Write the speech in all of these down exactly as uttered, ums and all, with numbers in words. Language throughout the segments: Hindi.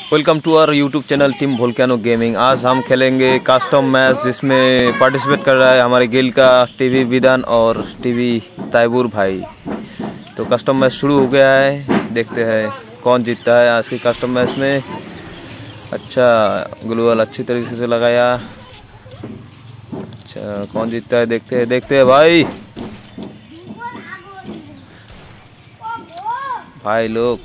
Welcome to our YouTube channel team Volcano gaming. आज हम खेलेंगे कस्टम मैच जिसमें पार्टिसिपेट कर रहा है हमारे गिल का टीवी विदान और टीवी तैबूर भाई। तो कस्टम मैच शुरू हो गया है, देखते हैं कौन जीतता है आज की कस्टम मैच में। अच्छा, ग्लूवल अच्छी तरीके से लगाया। अच्छा, कौन जीतता है देखते हैं देखते हैं भाई। भाई लोग,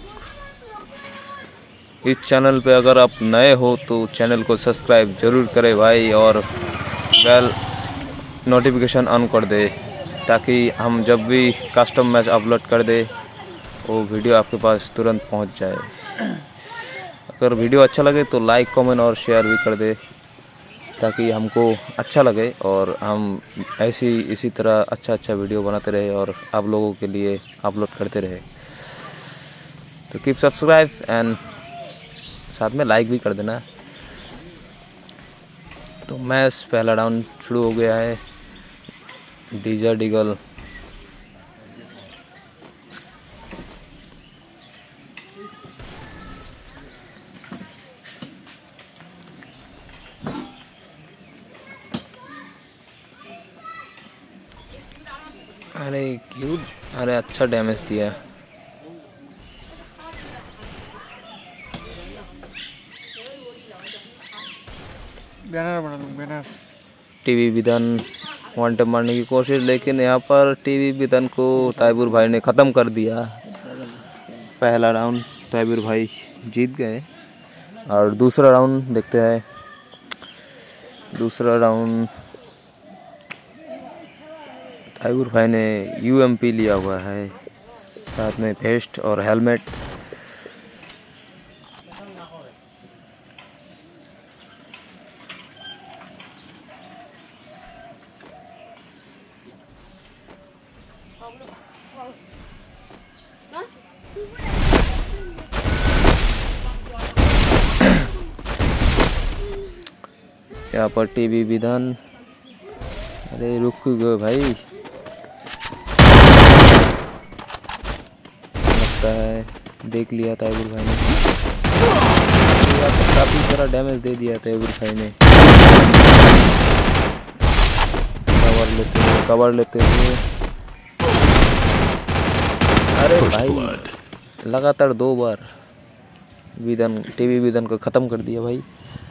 इस चैनल पे अगर आप नए हो तो चैनल को सब्सक्राइब जरूर करें भाई, और बेल नोटिफिकेशन ऑन कर दे ताकि हम जब भी कस्टम मैच अपलोड कर दे वो वीडियो आपके पास तुरंत पहुंच जाए। अगर वीडियो अच्छा लगे तो लाइक कमेंट और शेयर भी कर दे ताकि हमको अच्छा लगे और हम ऐसी इसी तरह अच्छा अच्छा वीडियो बनाते रहे और आप लोगों के लिए अपलोड करते रहे। तो कीप सब्सक्राइब एंड साथ में लाइक भी कर देना। तो मैच पहला राउंड शुरू हो गया है। डीजर डीगल अरे क्यों, अरे अच्छा डैमेज दिया। बैनर बना दूं, banner. TV Vidhan one tap मारने की कोशिश, लेकिन यहाँ पर टीवी विदान को तैबूर भाई ने ख़त्म कर दिया। पहला राउंड तैबूर भाई जीत गए और दूसरा राउंड देखते हैं। दूसरा राउंड तैबूर भाई ने यूएमपी लिया हुआ है, साथ में वेस्ट और हेलमेट। यहाँ पर टीवी विधान, अरे रुक गए भाई, लगता है देख लिया तैबूर भाई ने। काफी सारा डैमेज दे दिया तैबूर भाई ने। कवर लेते हुए कवर लेते हुए अरे भाई लगातार दो बार विधान टीवी विधान को खत्म कर दिया भाई।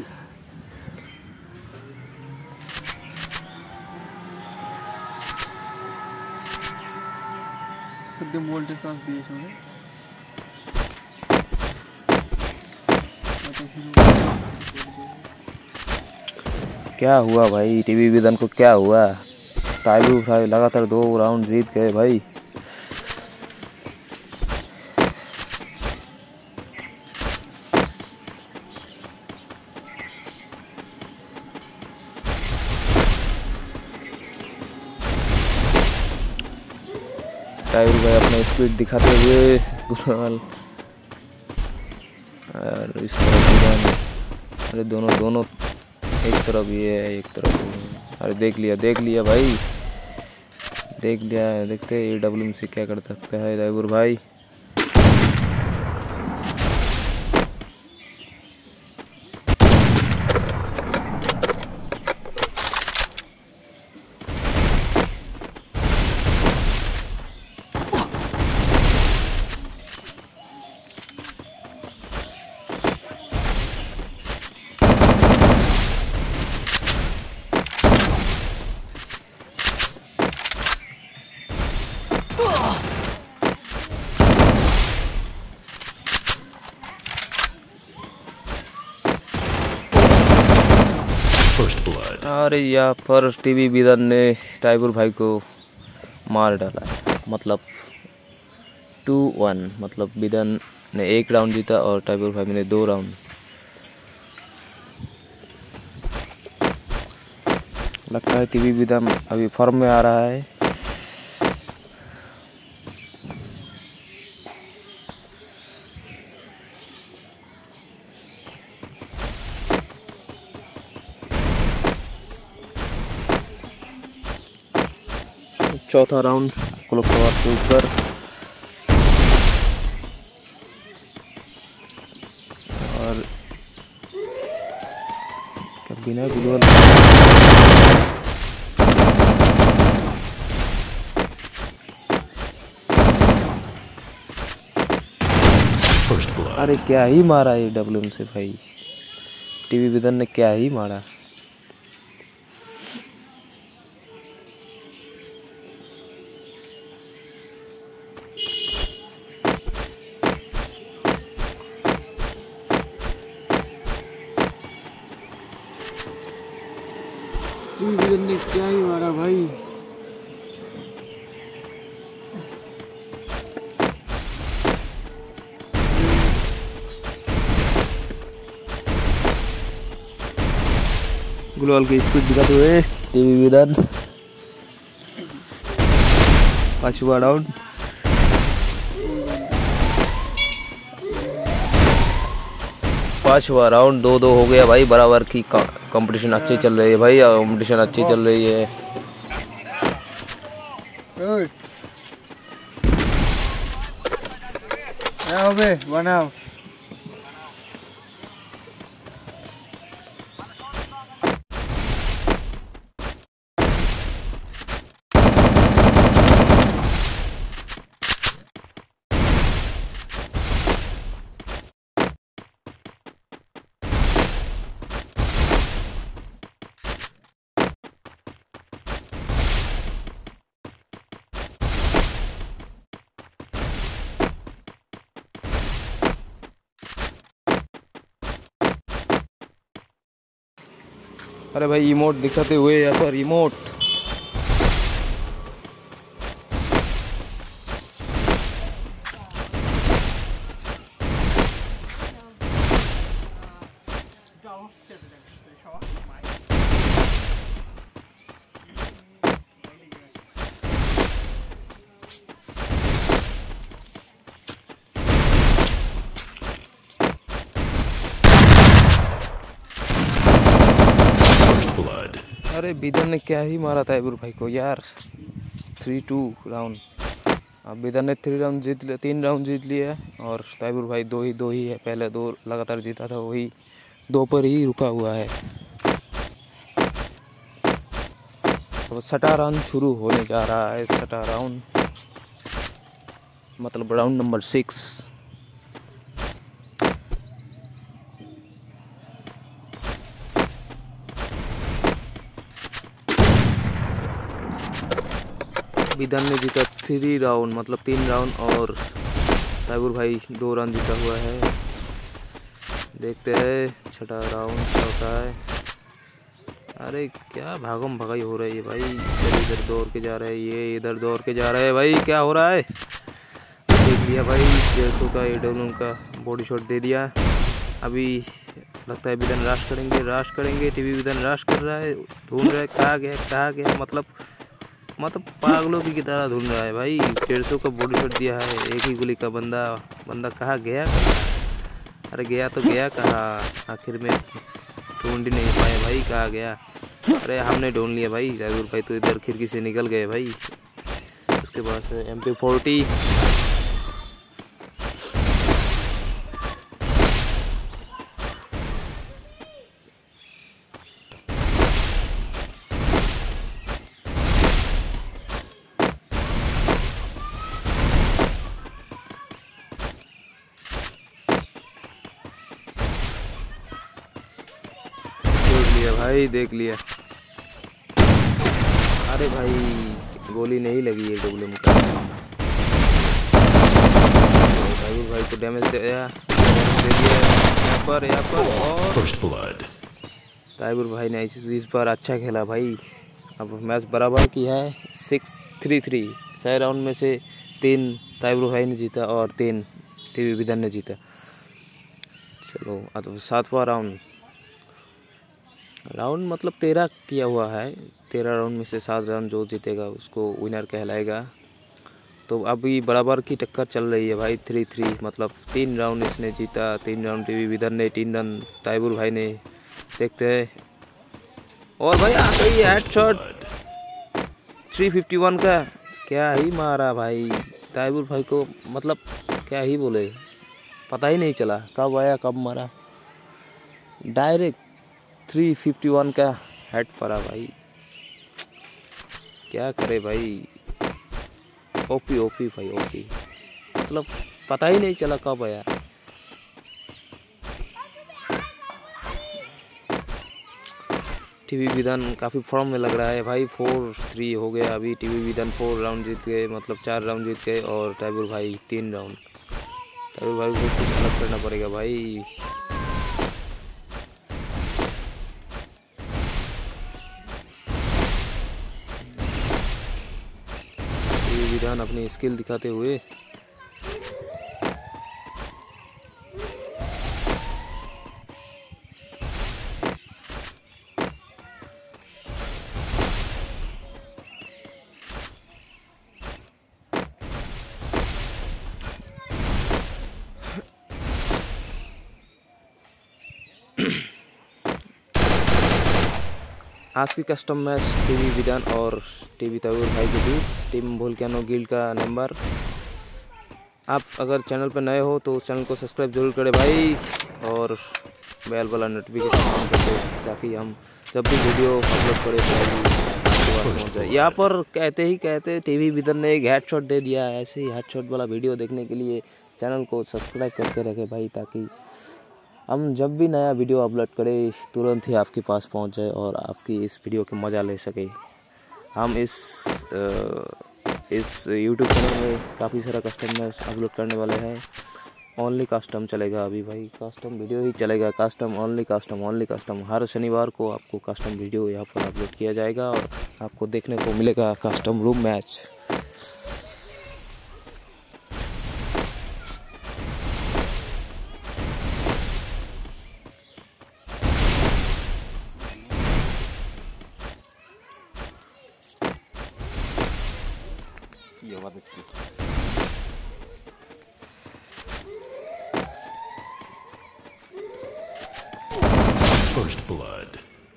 वोल्टेज सांस दिए इसमें। क्या हुआ भाई, टीवी विधान को क्या हुआ? तैबूर भाई लगातार दो राउंड जीत गए भाई। तैबूर भाई अपना स्पीड दिखाते हुए गुलाल और इस तरफ विधान, अरे दोनों दोनों एक तरफ ये है एक तरफ ये। अरे देख लिया देख लिया भाई, देख लिया। देखते ए डब्ल्यू एम से क्या कर सकता है तैबूर भाई। अरे यहाँ पर टीवी विधान ने तैबूर भाई को मार डाला, मतलब टू वन, मतलब विधान ने एक राउंड जीता और तैबूर भाई ने दो राउंड। लगता है टीवी विधान अभी फॉर्म में आ रहा है। चौथा राउंड क्लॉक टावर के ऊपर और बिना ग्लूअल अरे क्या ही मारा ये डब्ल्यूएम से भाई, टीवी विदन ने क्या ही मारा। टीवी विदन ने क्या ही मारा भाई। ग्लोअल की स्पीड दिखाते हुए टीवी विदन पांचवा राउंड। पांचवा राउंड दो दो हो गया भाई, बराबर की कंपटीशन अच्छी चल रही है भाई, कंपटीशन अच्छी चल रही है। बनाओ अरे भाई इमोट दिखाते हुए यहाँ पर इमोट। अरे बिदन ने क्या ही मारा ताइबुर भाई को यार, थ्री टू राउंड। अब बिदन ने थ्री राउंड जीत लिया, तीन राउंड जीत लिया और ताइबुर भाई दो ही दो ही है, पहले दो लगातार जीता था वही दो पर ही रुका हुआ है। तो छठा राउंड शुरू होने जा रहा है, छठा राउंड मतलब राउंड नंबर सिक्स। बिदन ने जीता थ्री राउंड मतलब तीन राउंड और ताइबुर भाई दो राउंड जीता हुआ है। देखते हैं छठा राउंड क्या होता है। अरे क्या भागम भगाई हो रही है भाई, इधर इधर दौड़ के जा रहे हैं, ये इधर दौड़ के जा रहे हैं भाई, क्या हो रहा है। देख लिया भाई डेढ़ सौ का एडब्ल्यूएम का बॉडी शॉट दे दिया। अभी लगता है बिदन राश करेंगे, राश करेंगे टीवी विदन राश कर रहा है, ढूंढ रहा है कहाँ गया कहाँ गया, मतलब मतलब पागलों की तरह ढूंढ रहा है भाई। डेढ़ सौ का बॉडी शॉट दिया है, एक ही गोली का बंदा बंदा कहाँ गया कहाँ? अरे गया तो गया कहाँ, आखिर में ढूंढ ही नहीं पाए भाई कहाँ गया। अरे हमने ढूंढ लिया भाई, ताइबुर भाई तो इधर खिड़की से निकल गए भाई। उसके बाद एम पी फोर्टी भाई देख लिया। अरे भाई गोली नहीं लगी है डब्ल्यूएम का, ताइबुर भाई को डैमेज दे दिया दे दिया यहाँ पर यहाँ पर और ताइबुर भाई ने इस बार अच्छा खेला भाई। अब मैच बराबर की है, सिक्स थ्री थ्री। छह राउंड में से तीन ताइबुर भाई ने जीता और तीन टीवी विदन ने जीता। चलो अब सातवां राउंड राउंड मतलब तेरह किया हुआ है, तेरह राउंड में से सात राउंड जो जीतेगा उसको विनर कहलाएगा। तो अभी बराबर की टक्कर चल रही है भाई, थ्री थ्री मतलब तीन राउंड इसने जीता, तीन राउंड टीवी विदन ने, तीन रन ताइबुर भाई ने। देखते हैं और भाई आ गई है हेडशॉट थ्री फिफ्टी वन का, क्या ही मारा भाई ताइबुर भाई को, मतलब क्या ही बोले, पता ही नहीं चला कब आया कब मारा। डायरेक्ट थ्री फिफ्टी वन का हेड पड़ा भाई, क्या करे भाई। ओपी ओपी भाई ओपी, मतलब पता ही नहीं चला कब आया। टीवी विधान काफ़ी फॉर्म में लग रहा है भाई। फोर थ्री हो गया अभी। टीवी विधान फोर राउंड जीत गए, मतलब चार राउंड जीत गए, और तैबूर भाई तीन राउंड। तैबूर भाई को कुछ अलग करना पड़ेगा भाई। टीवी विधान अपनी स्किल दिखाते हुए आज की कस्टम मैच टीवी विधान और टीवी तैबूर भाई के बीच, टीम वोल्केनो गिल्ड का नंबर। आप अगर चैनल पर नए हो तो चैनल को सब्सक्राइब जरूर करें भाई, और बेल वाला नोटिफिकेशन ऑन कर दे ताकि हम जब भी वीडियो अपलोड करें तो आपके पास पहुँच जाए। यहाँ पर कहते ही कहते टीवी विधान ने एक हेडशॉट दे दिया। ऐसे ही हेडशॉट वाला वीडियो देखने के लिए चैनल को सब्सक्राइब करके रखें भाई, ताकि हम जब भी नया वीडियो अपलोड करें तुरंत ही आपके पास पहुंच जाए और आपकी इस वीडियो के मज़ा ले सके। हम इस इस यूट्यूब चैनल में काफ़ी सारा कस्टम मैच अपलोड करने वाले हैं। ओनली कस्टम चलेगा अभी भाई, कस्टम वीडियो ही चलेगा। Custom only custom only custom. हर शनिवार को आपको कस्टम वीडियो यहाँ पर अपलोड किया जाएगा और आपको देखने को मिलेगा custom room match. First blood.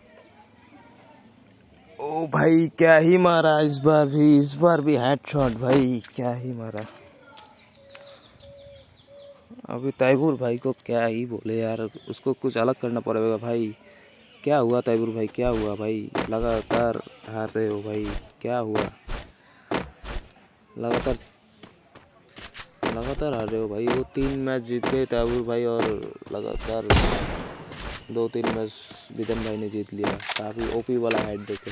ओ भाई क्या ही मारा इस बार भी, इस बार भी हेडशॉट भाई, क्या ही मारा। अभी तैबूर भाई को क्या ही बोले यार, उसको कुछ अलग करना पड़ेगा भाई। क्या हुआ तैबूर भाई, क्या हुआ भाई? लगातार हार रहे हो भाई, क्या हुआ? लगातार लगातार हार रहे हो भाई। वो तीन मैच जीत गए तैबूर भाई, और लगातार दो तीन मैच विधान भाई ने जीत लिया। काफ़ी ओपी वाला हेड देखे।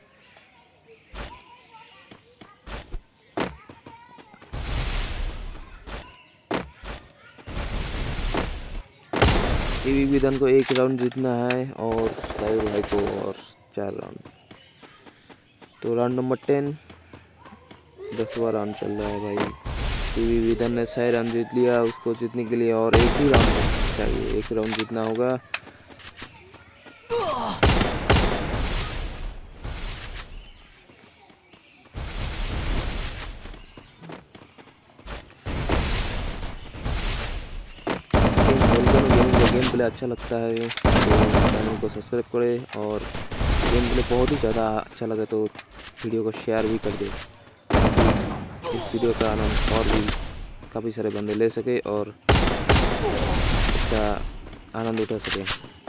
टीवी विधान को एक राउंड जीतना है और तैबूर भाई को और चार राउंड। तो राउंड नंबर टेन, दसवां राउंड चल रहा है भाई। टीवी विधान ने छह राउंड जीत लिया। उसको जीतने के लिए और एक ही राउंड चाहिए, एक राउंड जीतना होगा। गेम प्ले अच्छा लगता है तो चैनल को सब्सक्राइब करें, और गेम प्ले बहुत ही ज़्यादा अच्छा लगे तो वीडियो को शेयर भी कर दें। इस वीडियो का आनंद और भी काफ़ी सारे बंदे ले सके और इसका आनंद उठा सके।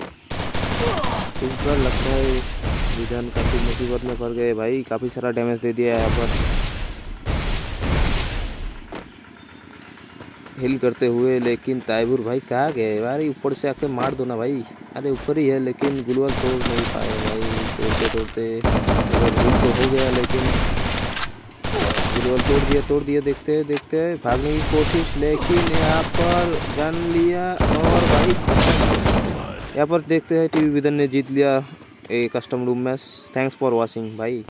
इस बार लगता है विधान काफ़ी मुसीबत में पड़ गए भाई, काफ़ी सारा डैमेज दे दिया है यहाँ पर। हिल करते हुए, लेकिन तैबूर भाई कहाँ गए? अरे ऊपर से आके मार दो ना भाई। अरे ऊपर ही है लेकिन गुलवाल तोड़ नहीं पाए भाई। तोड़ते तोड़ते हिल तो हो गया, लेकिन गुलवाल तोड़ दिया तोड़ दिया देखते देखते भागने की कोशिश, लेकिन यहाँ पर गन लिया और भाई यहाँ पर देखते हैं टीवी विधान ने जीत लिया a custom room match. Thanks for watching भाई।